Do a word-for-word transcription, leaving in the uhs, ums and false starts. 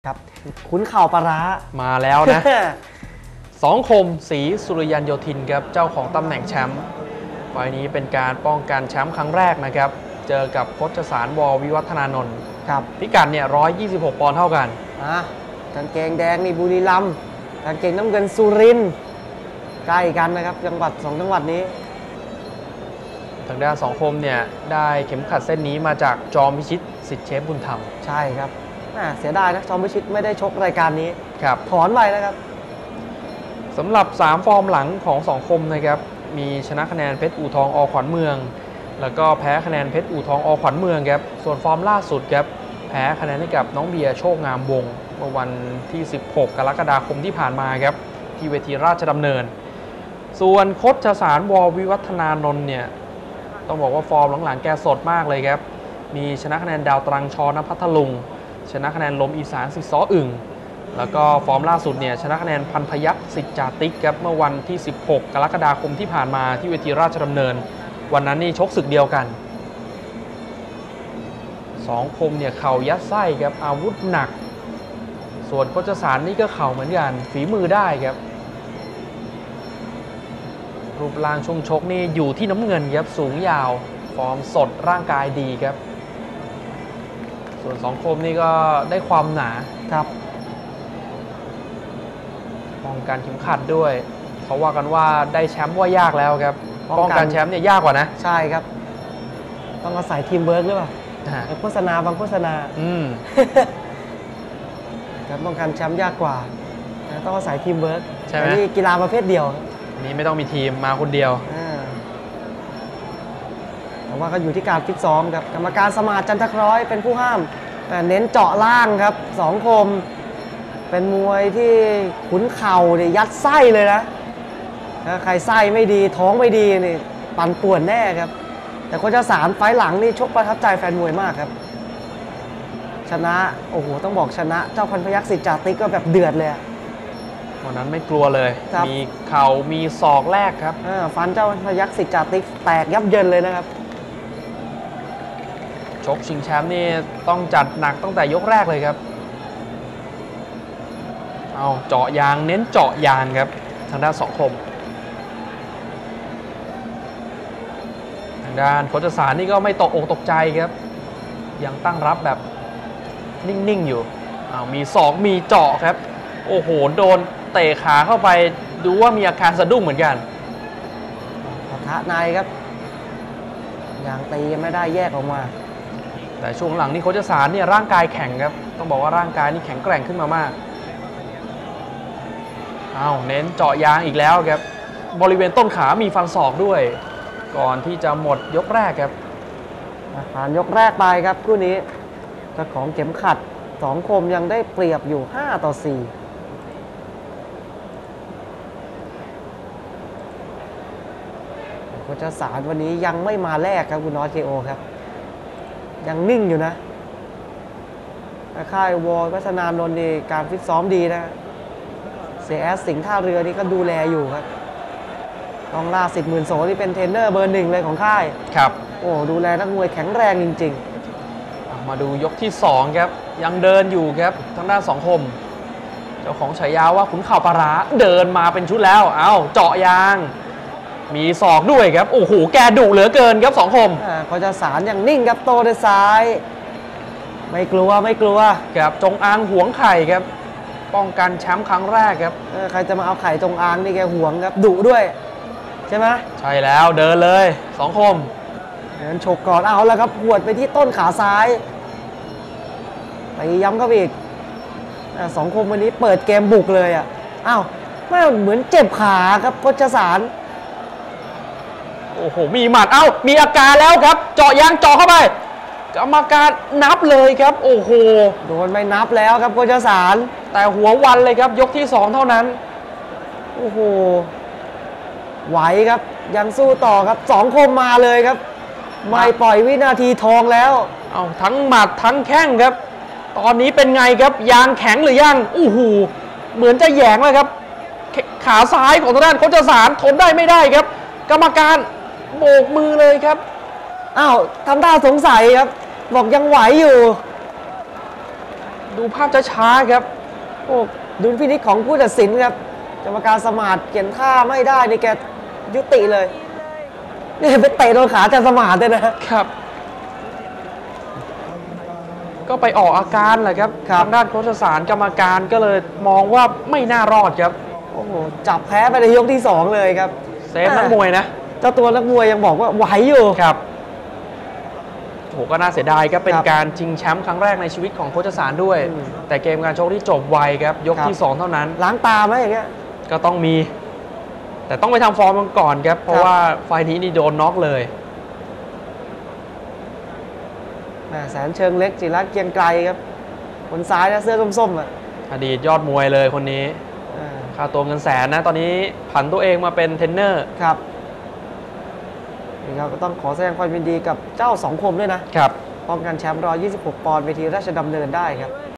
ครับขุนเข่าปลาร้ามาแล้วนะ สองคมศรีสุริยันโยธินครับเจ้าของตำแหน่งแชมป์ไฟล์นี้เป็นการป้องกันแชมป์ครั้งแรกนะครับเจอกับพจสารววิวัฒนานนท์ครับพิกัดเนี่ยหนึ่งร้อยยี่สิบหกปอนด์เท่ากันอ่ะกางเกงแดงนี่บุรีรัมย์กางเกงน้ำเงินสุรินทร์ใกล้กันนะครับจังหวัดสองจังหวัดนี้ทางด้านสองคมเนี่ยได้เข็มขัดเส้นนี้มาจากจอมพิชิตสิทธิเชฟบุญธรรมใช่ครับเสียดายนะจอมพิชิตไม่ได้ชกรายการนี้ครับถอนไปนะครับสำหรับสามฟอร์มหลังของสองคมนะครับมีชนะคะแนนเพชรอู่ทองอขวัญเมืองแล้วก็แพ้คะแนนเพชรอู่ทองอขวัญเมืองครับส่วนฟอร์มล่าสุดครับแพ้คะแนนให้กับน้องเบียร์โชคงามวงเมื่อวันที่สิบหกกรกฎาคมที่ผ่านมาครับที่เวทีราชดำเนินส่วนคชสารววิวัฒนานนท์เนี่ยต้องบอกว่าฟอร์มหลังๆแกสดมากเลยครับมีชนะคะแนนดาวตรังชนพัทลุงชนะคะแนนลมอีสานสิซ้ออึ่งแล้วก็ฟอร์มล่าสุดเนี่ยชนะคะแนนพันพยัคฆ์สิทธิ์จาติกครับเมื่อวันที่สิบหกกรกฎาคมที่ผ่านมาที่เวทีราชดำเนินวันนั้นนี่ชกศึกเดียวกันสองคมเนี่ยเข่ายัดไส้ครับอาวุธหนักส่วนโคชสารนี่ก็เข่าเหมือนกันฝีมือได้ครับรูปร่างช่วงชกนี่อยู่ที่น้ำเงินครับสูงยาวฟอร์มสดร่างกายดีครับส่วนสองคมนี่ก็ได้ความหนาครับป้องกันเข็มขัดด้วยเขาว่ากันว่าได้แชมป์ว่ายากแล้วครับป้องกันแชมป์เนี่ยยากกว่านะใช่ครับต้องอาศัยทีมเวิร์กหรือเปล่าโฆษณาบางโฆษณาอืมครับป้องกันแชมป์ยากกว่าต้องอาศัยทีมเวิร์กใช่ไหมนี่กีฬาประเภทเดียวนี้ไม่ต้องมีทีมมาคนเดียวแต่ว่าก็อยู่ที่การฟิตซ้อมครับกรรมการสมาร์ทจันทคร้อยเป็นผู้ห้ามเน้นเจาะล่างครับสองคมเป็นมวยที่ขุนเข่าเนี่ยยัดไส้เลยนะถ้าใครไส้ไม่ดีท้องไม่ดีนี่ปั่นป่วนแน่ครับแต่โคชสารไฟหลังนี่ชกประทับใจแฟนมวยมากครับชนะโอ้โหต้องบอกชนะเจ้าพันพยัคฆ์สิทธิ์จาติกก็แบบเดือดเลยวันนั้นไม่กลัวเลยมีเข่ามีศอกแรกครับฟันเจ้าพันพยัคฆ์สิทธิ์จาติกแตกยับเยินเลยนะครับชกชิงแชมป์นี่ต้องจัดหนักตั้งแต่ยกแรกเลยครับเอาเจาะยางเน้นเจาะยางครับทางด้านสองคมทางด้านโคชสารนี่ก็ไม่ตกอกตกใจครับยังตั้งรับแบบนิ่งๆอยู่เอามีศอกมีเจาะครับโอ้โหโดนเตะขาเข้าไปดูว่ามีอาการสะดุ้งเหมือนกันปะทะในครับยังตีไม่ได้แยกออกมาแต่ช่วงหลังนี่โคชสารเนี่ยร่างกายแข็งครับต้องบอกว่าร่างกายนี่แข็งแกร่งขึ้นมามากเอาเน้นเจาะยางอีกแล้วครับบริเวณต้นขามีฟันศอกด้วยก่อนที่จะหมดยกแรกครับผ่านยกแรกไปครับคู่นี้เจ้าของเข็มขัดสองคมยังได้เปรียบอยู่ห้าต่อสี่โคชสารวันนี้ยังไม่มาแรกครับคุณน้อยเคโอครับยังนิ่งอยู่นะค่ายวอลวัฒนานนท์นี่การฟิตซ้อมดีนะเสียแอสสิงห์ท่าเรือนี่ก็ดูแลอยู่ครับกองล่าสิทธิ์หมื่นโสที่เป็นเทรนเนอร์เบอร์หนึ่งเลยของค่ายครับโอ้ดูแลนักมวยแข็งแรงจริงๆมาดูยกที่สองครับยังเดินอยู่ครับทางด้านสองคมเจ้าของฉายาว่าขุนเข่าปลาร้าเดินมาเป็นชุดแล้วเอาเจาะยางมีศอกด้วยครับโอ้โหแกดุเหลือเกินครับสองคมโคชสารอย่างนิ่งครับโตด้วยซ้ายไม่กลัวไม่กลัวครับจงอางหวงไข่ครับป้องกันแชมป์ครั้งแรกครับใครจะมาเอาไข่จงอางนี่แกหวงครับดุด้วยใช่ไหมใช่แล้วเดินเลยสองคมเดินฉกก่อนเอาแล้วครับหวดไปที่ต้นขาซ้ายไปย้ำเข้าไปอีกสองคมวันนี้เปิดเกมบุกเลยอ่ะอ้าวไม่เหมือนเจ็บขาครับโคชสารโอ้โหมีหมัดเอ้ามีอาการแล้วครับเจาะยางเจาะเข้าไปกรรมการนับเลยครับโอ้โหโดนไม่นับแล้วครับโคชสารแต่หัววันเลยครับยกที่สองเท่านั้นโอ้โหไหวครับยังสู้ต่อครับสองคมมาเลยครับไม่ปล่อยวินาทีทองแล้วเอาทั้งหมัดทั้งแข้งครับตอนนี้เป็นไงครับยางแข็งหรือยังโอ้โหเหมือนจะแหยงเลยครับขาซ้ายของทางด้านโคชสารทนได้ไม่ได้ครับกรรมการโบกมือเลยครับอ้าวทำท่าสงสัยครับบอกยังไหวอยู่ดูภาพช้าๆครับโอ้ดุลพินิจของผู้ตัดสินครับกรรมการสมาร์ทเขียนท่าไม่ได้นี่แกยุติเลยนี่ไปเตะโดนขาอาจารย์สมาร์ทเลยนะครับก็ไปออกอาการแหละครับทางด้านโฆษศาลกรรมการก็เลยมองว่าไม่น่ารอดครับโอ้โหจับแพ้ไปในยกที่สองเลยครับเซฟนักมวยนะเจ้าตัวนักมวยยังบอกว่าไหวอยู่ครับโหก็น่าเสียดายครับเป็นครับการชิงแชมป์ครั้งแรกในชีวิตของโฆษศาลด้วยอืมแต่เกมการชกที่จบไวครับยกครับที่สองเท่านั้นล้างตาไหมอย่างเงี้ยก็ต้องมี แต่ต้องไปทำฟอร์มกันก่อนครับ เพราะครับว่าไฟล์นี้นี่โดนน็อกเลยแหม่แสนเชิงเล็กจิรัตน์เกรียงไกรครับคนซ้ายนะเสื้อส้มๆอ่ะอดีตยอดมวยเลยคนนี้อ่าค่าตัวเงินแสนนะ ตอนนี้ผันตัวเองมาเป็นเทรนเนอร์ครับนี่ครับก็ต้องขอแสดงความยินดีกับเจ้าสองคมด้วยนะครับป้องกันแชมป์หนึ่งร้อยยี่สิบหกปอนด์เวทีราชดำเนินได้ครับ